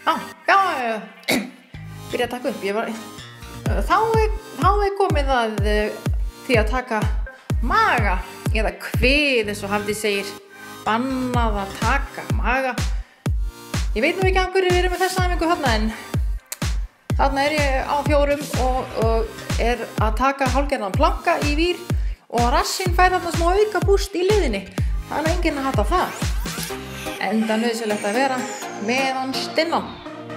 Já. Byrja að taka upp. Þá komið að því að taka maga eða kvið eins og Hafdís segir. Bannað að taka maga. Ég veit nú ekki af hverju við erum með þessa æfingu þarna en þarna ég á 4 og að taka hálfgerðan planka í vír og rassinn fær þarna smá auka búst í liðinni. Það er enginn að hata það. Enda nauðsynlegt að vera með hann stinnan.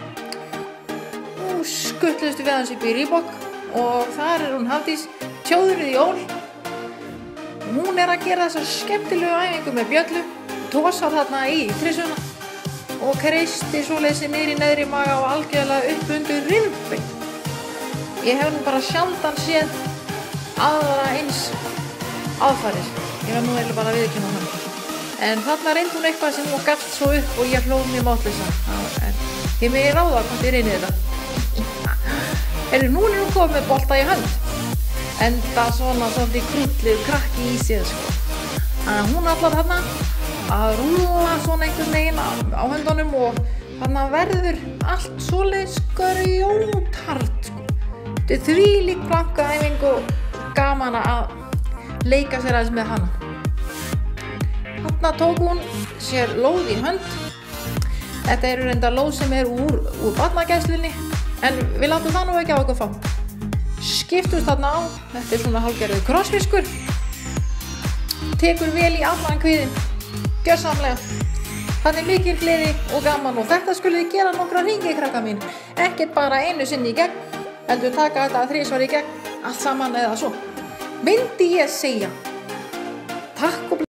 Nú skuttluðust við hans upp í Reebok og þar hún Hafdís tjóðruð í ól. Hún að gera þessa skemmtilegu æfingu með bjöllu, tosar þarna í trissuna og kreisti svoleiðis niður í neðri maga og algjörlega upp undir rifbein. Ég hef nú bara sjaldan séð aðra eins aðfarir. Ég var nú eiginlega bara að viðurkenna það. En þarna reyndi hún eitthvað sem hún gafst svo upp og ég hló mér mátlausa. Ég megi ráða hvort ég reyni þetta. Nú hún komið með bolta í hönd. Enda svona svolítið krúttlið krakki í sér sko. Þannig að hún allar þarna að rúlla svona einhvern veginn á höndunum og þarna verður allt svoleiðis grjóthart sko. Þetta er þvílík plankaæfing og gaman að leika sér aðeins með hana. Þarna tók hún sér lóð í hönd. Þetta reyndar lóð sem úr barnagæslunni en við látum það nú ekki á okkur fá. Skiptumst þarna á, þetta svona hálfgerður krossfiskur. Tekur vel í allan kviðinn, gjörsamlega. Þannig mikil gleði og gaman og þetta skulið þið gera nokkra hringi krakka mín. Ekkert bara einu sinni í gegn, heldur taka þetta 3 í gegn, allt saman eða svo. Myndi ég segja, takk og